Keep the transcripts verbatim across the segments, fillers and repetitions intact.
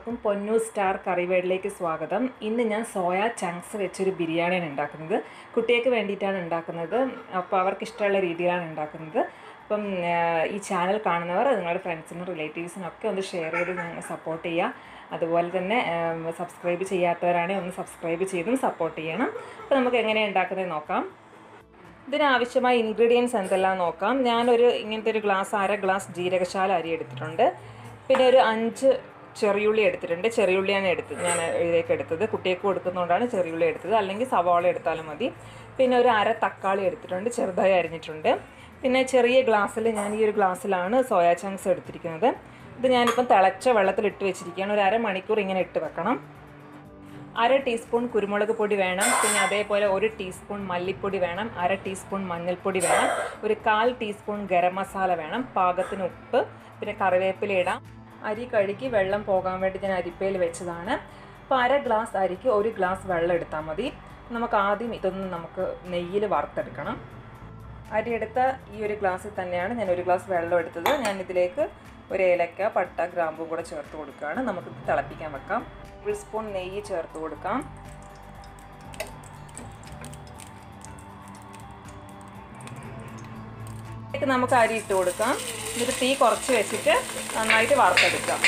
എല്ലാവർക്കും പൊന്നു സ്റ്റാർ കറിവേഡിലേക്ക് സ്വാഗതം. ഇന്ന് ഞാൻ സോയ ചങ്ക്സ് വെച്ചൊരു ബിരിയാണിയാണ് ഉണ്ടാക്കുന്നത്. കുട്ടികൾക്ക് വേണ്ടിയിട്ടാണ് ഉണ്ടാക്കുന്നത്. അപ്പോൾ അവർക്ക് ഇഷ്ടമുള്ള രീതിയിലാണ് ഉണ്ടാക്കുന്നത്. അപ്പം ഈ ചാനൽ കാണുന്നവർ നിങ്ങളുടെ ഫ്രണ്ട്സിനും റിലേറ്റീവ്സിനും ഒക്കെ ഒന്ന് ഷെയർ ചെയ്ത് ഞങ്ങൾ സപ്പോർട്ട് ചെയ്യുക. അതുപോലെ തന്നെ സബ്സ്ക്രൈബ് ചെയ്യാത്തവരാണെങ്കിൽ ഒന്ന് സബ്സ്ക്രൈബ് ചെയ്തും സപ്പോർട്ട് ചെയ്യണം. അപ്പോൾ നമുക്ക് എങ്ങനെയാണ് ഉണ്ടാക്കുന്നത് നോക്കാം. ഇതിനാവശ്യമായ ഇൻഗ്രീഡിയൻസ് എന്തെല്ലാം നോക്കാം. ഞാനൊരു ഇങ്ങനത്തെ ഒരു ഗ്ലാസ് അര ഗ്ലാസ് ജീരകശാല അരി എടുത്തിട്ടുണ്ട്. പിന്നെ ഒരു അഞ്ച് ചെറിയുള്ളി എടുത്തിട്ടുണ്ട്. ചെറിയുള്ളിയാണ് എടുത്തത് ഞാൻ ഇതിലേക്ക് എടുത്തത്. കുട്ടികൾക്ക് കൊടുക്കുന്നതുകൊണ്ടാണ് ചെറിയുള്ളി എടുത്തത്, അല്ലെങ്കിൽ സവാള എടുത്താലും മതി. പിന്നെ ഒരു അര തക്കാളി എടുത്തിട്ടുണ്ട്, ചെറുതായി അരിഞ്ഞിട്ടുണ്ട്. പിന്നെ ചെറിയ ഗ്ലാസ്സിൽ ഞാൻ ഈ ഒരു ഗ്ലാസ്സിലാണ് സോയാ ചങ്ക്സ് എടുത്തിരിക്കുന്നത്. ഇത് ഞാനിപ്പം തിളച്ച വെള്ളത്തിൽ ഇട്ട് വെച്ചിരിക്കുകയാണ്. ഒരു അരമണിക്കൂർ ഇങ്ങനെ ഇട്ട് വെക്കണം. അര ടീസ്പൂൺ കുരുമുളക് പൊടി വേണം. പിന്നെ അതേപോലെ ഒരു ടീസ്പൂൺ മല്ലിപ്പൊടി വേണം. അര ടീസ്പൂൺ മഞ്ഞൾപ്പൊടി വേണം. ഒരു കാൽ ടീസ്പൂൺ ഗരം മസാല വേണം. പാകത്തിന് ഉപ്പ്, പിന്നെ കറിവേപ്പില ഇടാം. അരി കഴുകി വെള്ളം പോകാൻ വേണ്ടി ഞാൻ അരിപ്പയിൽ വെച്ചതാണ്. അപ്പോൾ അര ഗ്ലാസ് അരിക്ക് ഒരു ഗ്ലാസ് വെള്ളം എടുത്താൽ മതി. നമുക്ക് ആദ്യം ഇതൊന്ന് നമുക്ക് നെയ്യിൽ വറുത്തെടുക്കണം. അരി എടുത്ത ഈ ഒരു ഗ്ലാസ്സിൽ തന്നെയാണ് ഞാൻ ഒരു ഗ്ലാസ് വെള്ളം എടുത്തത്. ഞാൻ ഇതിലേക്ക് ഒരു ഏലക്ക, പട്ട, ഗ്രാമ്പും കൂടെ ചേർത്ത് കൊടുക്കുകയാണ്. നമുക്ക് തിളപ്പിക്കാൻ വെക്കാം. ഒരു സ്പൂൺ നെയ്യ് ചേർത്ത് കൊടുക്കാം. ഇതിലേക്ക് നമുക്ക് അരി ഇട്ട് കൊടുക്കാം. എന്നിട്ട് തീ കുറച്ച് വെച്ചിട്ട് നന്നായിട്ട് വറുത്തെടുക്കാം.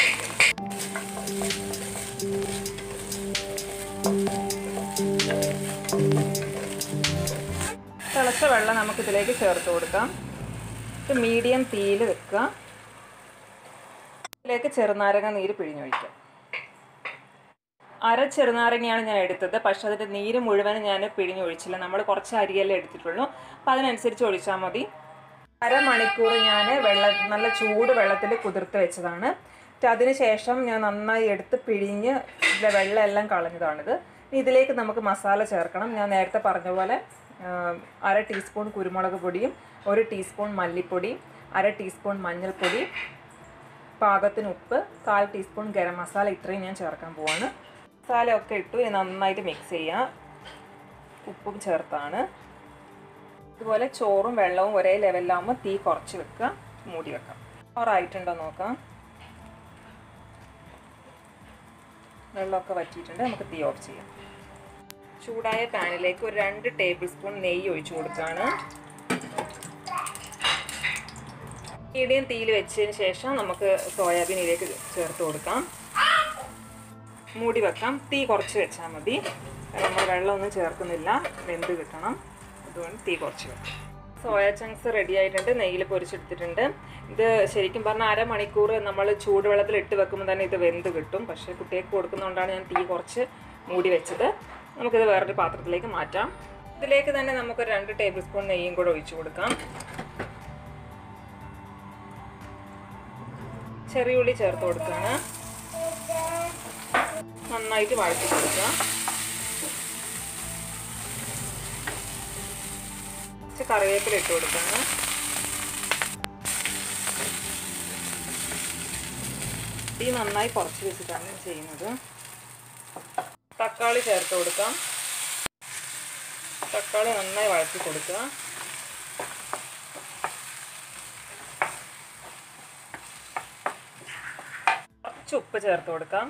തിളച്ച വെള്ളം നമുക്കിതിലേക്ക് ചേർത്ത് കൊടുക്കാം. ഇത് മീഡിയം തീയിൽ വെക്കുക. ഇതിലേക്ക് ചെറുനാരങ്ങ നീര് പിഴിഞ്ഞൊഴിക്കാം. അര ചെറുനാരങ്ങയാണ് ഞാൻ എടുത്തത്, പക്ഷെ അതിൻ്റെ നീര് മുഴുവനും ഞാൻ പിഴിഞ്ഞൊഴിച്ചില്ല. നമ്മൾ കുറച്ച് അരിയല്ലേ എടുത്തിട്ടുള്ളൂ, അപ്പോൾ അതിനനുസരിച്ച് ഒഴിച്ചാൽ മതി. അരമണിക്കൂർ ഞാൻ വെള്ളം നല്ല ചൂട് വെള്ളത്തിൽ കുതിർത്ത് വെച്ചതാണ്. അതിന് ശേഷം ഞാൻ നന്നായി എടുത്ത് പിഴിഞ്ഞ് ഇതിലെ വെള്ളം എല്ലാം കളഞ്ഞതാണിത്. ഇതിലേക്ക് നമുക്ക് മസാല ചേർക്കണം. ഞാൻ നേരത്തെ പറഞ്ഞ പോലെ അര ടീസ്പൂൺ കുരുമുളക് പൊടിയും ഒരു ടീസ്പൂൺ മല്ലിപ്പൊടി, അര ടീസ്പൂൺ മഞ്ഞൾപ്പൊടി, പാകത്തിന് ഉപ്പ്, കാൽ ടീസ്പൂൺ ഗരം മസാല, ഇത്രയും ഞാൻ ചേർക്കാൻ പോവാണ്. മസാലയൊക്കെ ഇട്ടു നന്നായിട്ട് മിക്സ് ചെയ്യുക. ഉപ്പും ചേർത്താണ്. ഇതുപോലെ ചോറും വെള്ളവും ഒരേ ലെവലിലാകുമ്പോൾ തീ കുറച്ച് വെക്കുക, മൂടി വെക്കാം. ഓറായിട്ടുണ്ടോ നോക്കാം. വെള്ളമൊക്കെ വറ്റിയിട്ടുണ്ട്. നമുക്ക് തീ ഓഫ് ചെയ്യാം. ചൂടായ പാനിലേക്ക് ഒരു രണ്ട് ടേബിൾ സ്പൂൺ നെയ്യ് ഒഴിച്ചു കൊടുക്കുകയാണ്. മീഡിയം തീയിൽ വെച്ചതിന് ശേഷം നമുക്ക് സോയാബീൻ ഇതിലേക്ക് ചേർത്ത് കൊടുക്കാം. മൂടി വെക്കാം. തീ കുറച്ച് വെച്ചാൽ മതി. നമ്മൾ വെള്ളമൊന്നും ചേർക്കുന്നില്ല, വെന്ത് കിട്ടണം. അതുകൊണ്ട് തീ കുറച്ച് വെക്കാം. സോയ ചങ്ക്സ് റെഡി ആയിട്ടുണ്ട്. നെയ്യിൽ പൊരിച്ചെടുത്തിട്ടുണ്ട്. ഇത് ശരിക്കും പറഞ്ഞാൽ അരമണിക്കൂർ നമ്മൾ ചൂടുവെള്ളത്തിൽ ഇട്ട് വെക്കുമ്പോൾ തന്നെ ഇത് വെന്ത് കിട്ടും. പക്ഷേ കുട്ടികൾക്ക് കൊടുക്കുന്നതുകൊണ്ടാണ് ഞാൻ തീ കുറച്ച് മൂടി വെച്ചത്. നമുക്കിത് വേറൊരു പാത്രത്തിലേക്ക് മാറ്റാം. ഇതിലേക്ക് തന്നെ നമുക്ക് രണ്ട് ടേബിൾ സ്പൂൺ നെയ്യും കൂടെ ഒഴിച്ചു കൊടുക്കാം. ചെറിയ ഉള്ളി ചേർത്ത് കൊടുക്കുകയാണ്. നന്നായിട്ട് വഴറ്റി കൊടുക്കുക. കറിവേപ്പില ഇട്ട് കൊടുക്കുകയാണ്. തീ നന്നായി കുറച്ച് വെച്ചിട്ടാണ് ചെയ്യുന്നത്. തക്കാളി ചേർത്ത് കൊടുക്കാം. തക്കാളി നന്നായി വഴറ്റി കൊടുക്കുക. കുറച്ച് ഉപ്പ് ചേർത്ത് കൊടുക്കാം.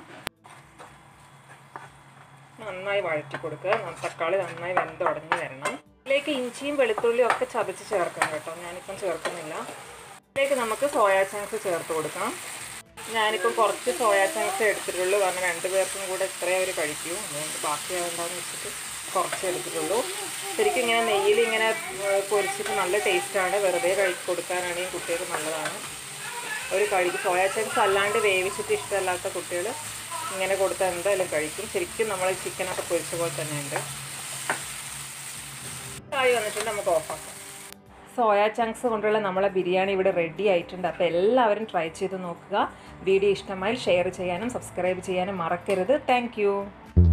നന്നായി വഴറ്റി കൊടുക്കുക. തക്കാളി നന്നായി വെന്തുടഞ്ഞ് വരണം. ഇതിലേക്ക് ഇഞ്ചിയും വെളുത്തുള്ളിയും ഒക്കെ ചതച്ച് ചേർക്കണം കേട്ടോ. ഞാനിപ്പം ചേർക്കുന്നില്ല. ഇതിലേക്ക് നമുക്ക് സോയാ ചങ്ക്സ് ചേർത്ത് കൊടുക്കാം. ഞാനിപ്പം കുറച്ച് സോയാ ചങ്ക്സ് എടുത്തിട്ടുള്ളൂ, കാരണം രണ്ട് പേർക്കും കൂടെ ഇത്രയും അവർ കഴിക്കൂ. അതുകൊണ്ട് ബാക്കിയാവണ്ടെന്ന് വെച്ചിട്ട് കുറച്ച് എടുത്തിട്ടുള്ളൂ. ശരിക്കും ഇങ്ങനെ നെയ്യിൽ ഇങ്ങനെ പൊരിച്ചിട്ട് നല്ല ടേസ്റ്റാണ്. വെറുതെ കഴിച്ച് കൊടുക്കാനാണെങ്കിൽ കുട്ടികൾക്ക് നല്ലതാണ്. ഒരു കഴിക്കും. സോയാ ചങ്ക്സ് അല്ലാണ്ട് വേവിച്ചിട്ട് ഇഷ്ടമല്ലാത്ത കുട്ടികൾ ഇങ്ങനെ കൊടുത്താൽ എന്തായാലും കഴിക്കും. ശരിക്കും നമ്മൾ ചിക്കനൊക്കെ പൊരിച്ച പോലെ തന്നെ ഉണ്ട്. ആയി വന്നിട്ടുണ്ട്. നമുക്ക് ഓഫാക്കാം. സോയാ ചങ്ക്സ് കൊണ്ടുള്ള നമ്മളെ ബിരിയാണി ഇവിടെ റെഡി ആയിട്ടുണ്ട്. അപ്പോൾ എല്ലാവരും ട്രൈ ചെയ്ത് നോക്കുക. വീഡിയോ ഇഷ്ടമായി ഷെയർ ചെയ്യാനും സബ്സ്ക്രൈബ് ചെയ്യാനും മറക്കരുത്. താങ്ക്